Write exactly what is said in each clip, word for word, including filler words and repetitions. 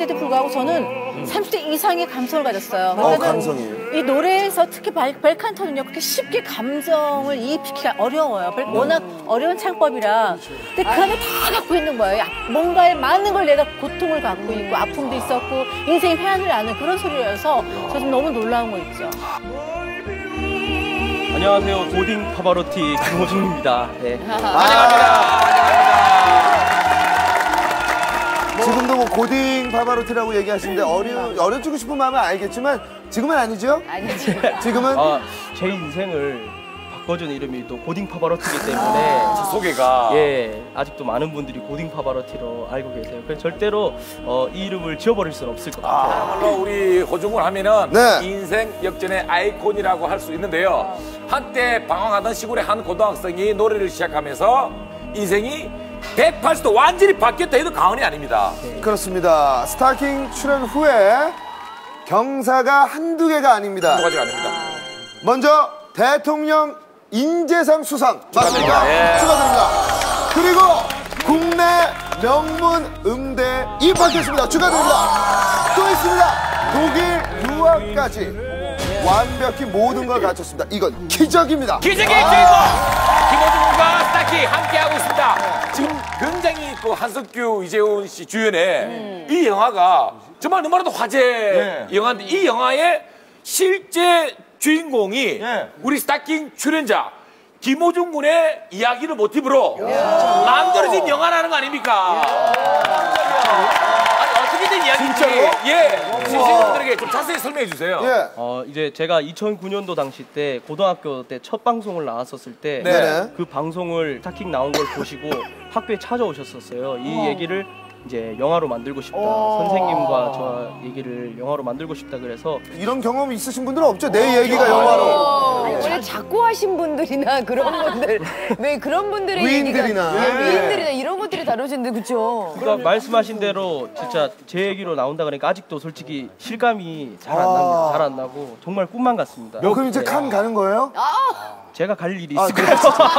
대도 불구하고 저는 삼십 대 이상의 감성을 가졌어요. 어, 감성이. 이 노래에서 특히 벨, 벨칸토는요, 그렇게 쉽게 감정을 이입시키기가 어려워요. 벨, 워낙 어려운 창법이라. 근데 그 안에 다 갖고 있는 거예요. 뭔가에 많은 걸 내가 고통을 갖고 있고, 아픔도 있었고, 인생의 회한을 아는 그런 소리여서 저 좀 너무 놀라운 거 있죠. 안녕하세요. 고딩 파바로티 김호중입니다. 네. 환영합니다. 지금도 뭐 고딩 파바로티라고 얘기하시는데 어려, 어려주고 싶은 마음은 알겠지만 지금은 아니죠? 아니죠. 지금은? 아, 제 인생을 바꿔준 이름이 또 고딩 파바로티이기 때문에 아, 소개가 예, 아직도 많은 분들이 고딩 파바로티로 알고 계세요. 그래서 절대로 어, 이 이름을 지워버릴 수는 없을 것 같아요. 아, 물론 우리 호중을 하면은 네. 인생 역전의 아이콘이라고 할 수 있는데요. 한때 방황하던 시골의 한 고등학생이 노래를 시작하면서 인생이 백팔십 도 완전히 바뀌었다 해도 과언이 아닙니다. 네. 그렇습니다. 스타킹 출연 후에 경사가 한두 개가 아닙니다. 두 가지가 아닙니다. 먼저 대통령 인재상 수상 맞습니까? 예. 축하드립니다. 그리고 국내 명문 음대 입학했습니다. 축하드립니다. 또 있습니다. 독일 유학까지 완벽히 모든 걸 갖췄습니다. 이건 기적입니다. 기적의 주인공 김호중과 스타킹 함께하고 있습니다. 지금 굉장히 그 한석규, 이재훈 씨 주연의 음. 이 영화가 정말 너무나도 화제 네. 영화인데 이 영화의 실제 주인공이 네. 우리 스타킹 출연자 김호중 군의 이야기를 모티브로 만들어진 영화라는 거 아닙니까? 아니 어떻게 된 이야기인지 진짜로? 예, 시청자분들에게 좀 자세히 설명해 주세요. 예. 어, 이제 제가 이천구 년도 당시 때 고등학교 때 첫 방송을 나왔었을 때 그 네. 방송을 스타킹 나온 걸 보시고 학교에 찾아오셨었어요. 이 얘기를 이제 영화로 만들고 싶다. 선생님과 저 얘기를 영화로 만들고 싶다 그래서 이런 경험 있으신 분들은 없죠? 내 얘기가 영화로. 아니, 원래 작고하신 분들이나 그런 분들, 왜 그런 분들의 위인들이나. 얘기가, 예. 위인들이나 이런 것들이 다뤄지는데 그렇죠? 그러니까 말씀하신 대로 진짜 제 얘기로 나온다 그러니까 아직도 솔직히 실감이 잘 안 납니다. 잘 안 나고 정말 꿈만 같습니다. 어, 그럼 이제 네. 칸 가는 거예요? 제가 갈 일이 아, 있을까요?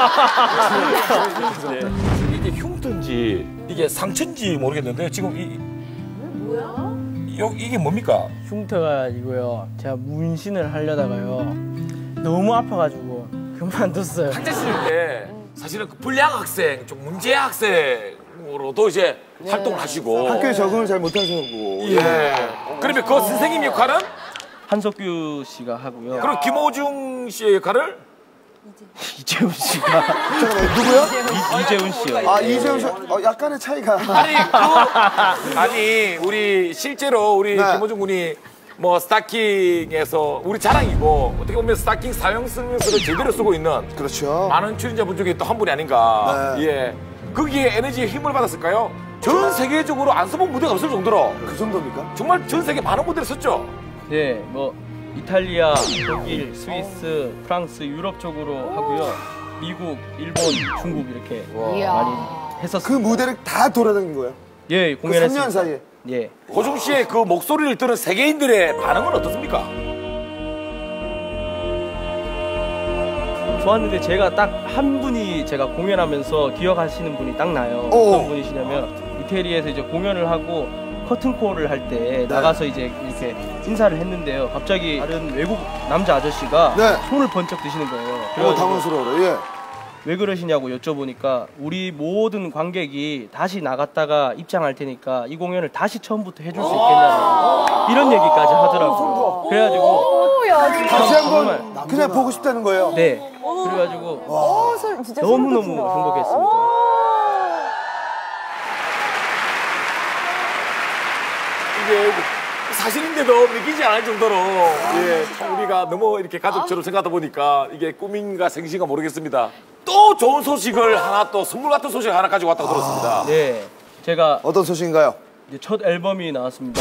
이게 흉터인지 이게 상처인지 모르겠는데 지금 이 뭐야? 이게 뭡니까? 흉터가 아니고요. 제가 문신을 하려다가요. 너무 아파가지고 그만뒀어요. 학창 시절 때 사실은 그 불량 학생, 좀 문제 학생으로도 이제 활동을 하시고 학교에 적응을 잘 못하셔고. 예. 그러면 그 선생님 역할은 한석규 씨가 하고요. 그럼 김호중 씨의 역할을 이재훈 씨가 잠깐만, 누구요? 이, 이재훈 씨요. 아, 이재훈 씨, 어, 약간의 차이가. 아니 그 아니 우리 실제로 우리 네. 김호중 군이 뭐 스타킹에서 우리 자랑이고 어떻게 보면 스타킹 사용 설명서를 제대로 쓰고 있는 그렇죠. 많은 출연자분 중에 또 한 분이 아닌가. 네. 예. 거기에 에너지에 힘을 받았을까요? 전 세계적으로 안 써본 무대가 없을 정도로 그 정도입니까? 정말 전 세계 많은 무대를 썼죠. 네, 뭐 이탈리아, 독일, 스위스, 프랑스, 유럽 쪽으로 하고요. 미국, 일본, 중국 이렇게 많이 그 했었습니다. 무대를 다 돌아다닌 거예요? 예, 그 공연했습니다. 삼 년 사이에? 예. 호중 씨의 그 목소리를 들은 세계인들의 반응은 어떻습니까? 좋았는데 제가 딱 한 분이 제가 공연하면서 기억하시는 분이 딱 나요. 오. 어떤 분이시냐면 이태리에서 이제 공연을 하고 커튼콜을 할 때 나가서 이제 이렇게 인사를 했는데요. 갑자기 다른 외국 남자 아저씨가 네. 손을 번쩍 드시는 거예요. 어, 그래가지고 당황스러워요. 예. 왜 그러시냐고 여쭤보니까 우리 모든 관객이 다시 나갔다가 입장할 테니까 이 공연을 다시 처음부터 해줄 수 있겠냐는 이런 얘기까지 하더라고요. 그래가지고 다시 정말 한번 그냥 보고 싶다는 거예요? 네. 그래가지고 어, 소, 진짜 너무너무 행복했습니다. 이게 사실인데도 믿기지 않을 정도로 예, 참 우리가 너무 이렇게 가족처럼 생각하다 보니까 이게 꿈인가 생신가 모르겠습니다. 또 좋은 소식을 하나 또 선물 같은 소식 하나 가지고 왔다고 들었습니다. 네. 제가 어떤 소식인가요? 이제 첫 앨범이 나왔습니다.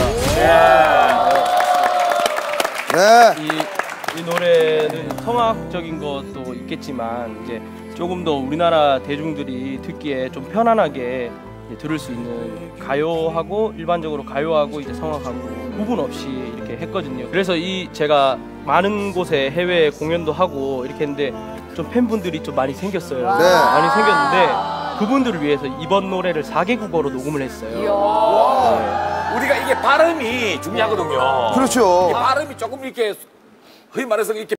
네. 이, 이 노래는 성악적인 것도 있겠지만 이제 조금 더 우리나라 대중들이 듣기에 좀 편안하게 이제 들을 수 있는 가요하고 일반적으로 가요하고 이제 성악하고 구분 없이 이렇게 했거든요. 그래서 이 제가 많은 곳에 해외 공연도 하고 이렇게 했는데 좀 팬분들이 좀 많이 생겼어요. 네. 많이 생겼는데 그분들을 위해서 이번 노래를 사 개 국어로 녹음을 했어요. 네. 우리가 이게 발음이 중요하거든요. 그렇죠. 이게 발음이 조금 이렇게 흔히 말해서 이렇게